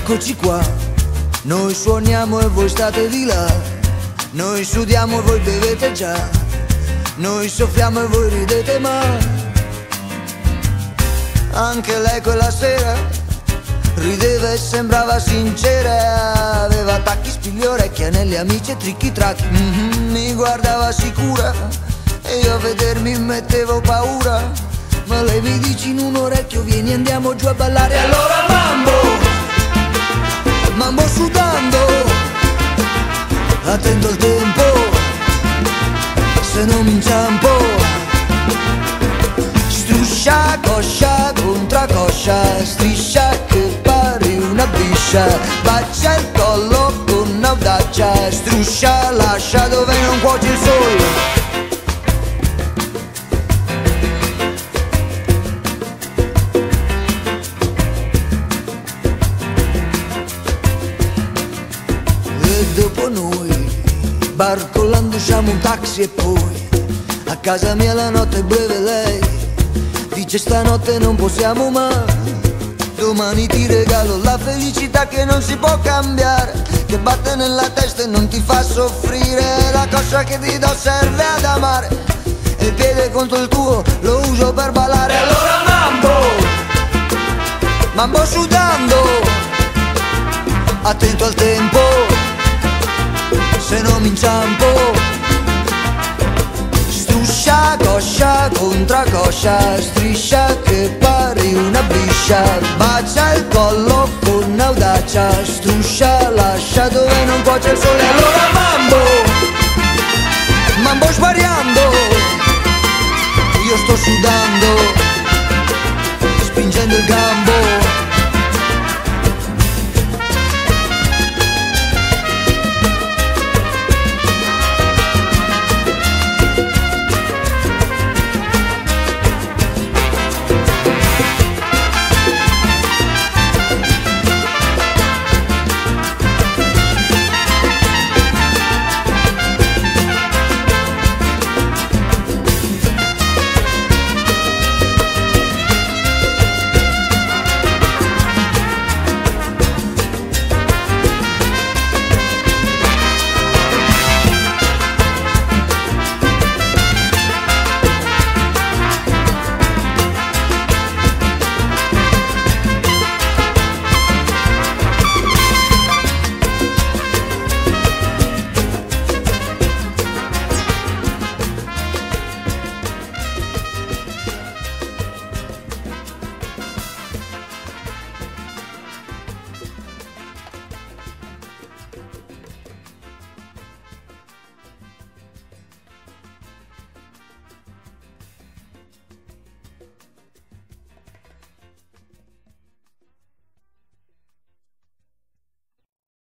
Eccoci qua, noi suoniamo e voi state di là, noi sudiamo e voi bevete già, noi soffiamo e voi ridete ma anche lei quella sera rideva e sembrava sincera, aveva tacchi, spigli, orecchi, anelli, amici e tricchi tracchi, mi guardava sicura e io a vedermi mettevo paura, ma lei mi dice in un orecchio vieni andiamo giù a ballare, allora mambo sudando, attento al tempo, se non mi inciampo, struscia, coscia, contracoscia, striscia che pari una biscia, bacia il collo con audacia, struscia, lascia dove non cuoce il sole. Dopo noi, barcollando usciamo un taxi e poi a casa mia la notte è breve lei dice stanotte non possiamo mai, domani ti regalo la felicità che non si può cambiare, che batte nella testa e non ti fa soffrire, la coscia che ti do serve ad amare e il piede contro il tuo lo uso per ballare, e allora mambo sudando, attento al tempo, se non mi inciampo, struscia, coscia, contracoscia, striscia che pari una biscia, bacia il collo con audacia, struscia, lascia dove non cuoce il sole, allora mambo spariamo.